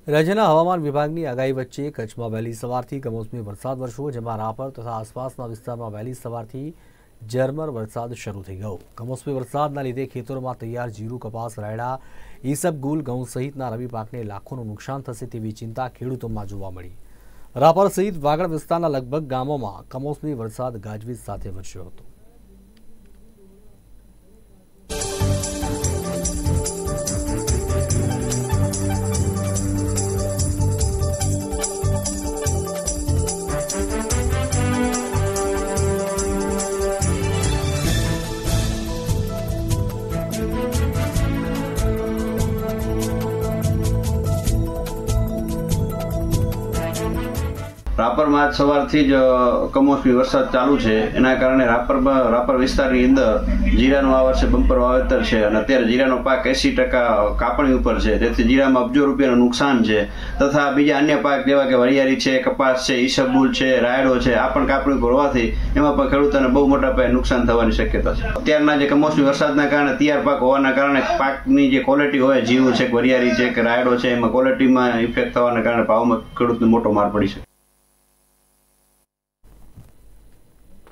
રાજ્યના હવામાન વિભાગની આગાહી વચ્ચે કચ્છમાં વહેલી સવારથી કમોસમી વરસાદ વરસ્યો, જેમાં રાપર તથા આસપાસના વિસ્તારમાં વહેલી સવારથી ઝરમર વરસાદ શરૂ થઈ ગયો। કમોસમી વરસાદના લીધે ખેતરોમાં તૈયાર જીરું, કપાસ, રાયડા, ઈસબગુલ, ઘઉં સહિતના રવિ પાકને લાખોનું નુકસાન થશે તેવી ચિંતા ખેડૂતોમાં જોવા મળી। રાપર સહિત વાગડ વિસ્તારના લગભગ ગામોમાં કમોસમી વરસાદ ગાજવીજ સાથે વરસ્યો હતો। રાપર માં સવારથી જ કમોસમી વરસાદ ચાલુ છે। એના કારણે રાપર વિસ્તારની અંદર જીરાનું આ વર્ષે બમ્પર વાવેતર છે અને અત્યારે જીરાનો પાક 80% કાપણી ઉપર છે, તેથી જીરામાં અબજો રૂપિયાનું નુકસાન છે તથા બીજા અન્ય પાક જેવા કે વરિયાળી છે, કપાસ છે, ઈસબગુલ છે, રાયડો છે, આ પણ કાપણી ઉપર હોવાથી એમાં પણ ખેડૂતોને બહુ મોટા પાયે નુકસાન થવાની શક્યતા છે। અત્યારના જે કમોસમી વરસાદના કારણે તૈયાર પાક હોવાના કારણે પાકની જે ક્વોલિટી હોય, જીરું છે, વરિયાળી છે કે રાયડો છે, એમાં ક્વોલિટીમાં ઇફેક્ટ થવાના કારણે ભાવમાં ખેડૂતને મોટો માર પડી છે।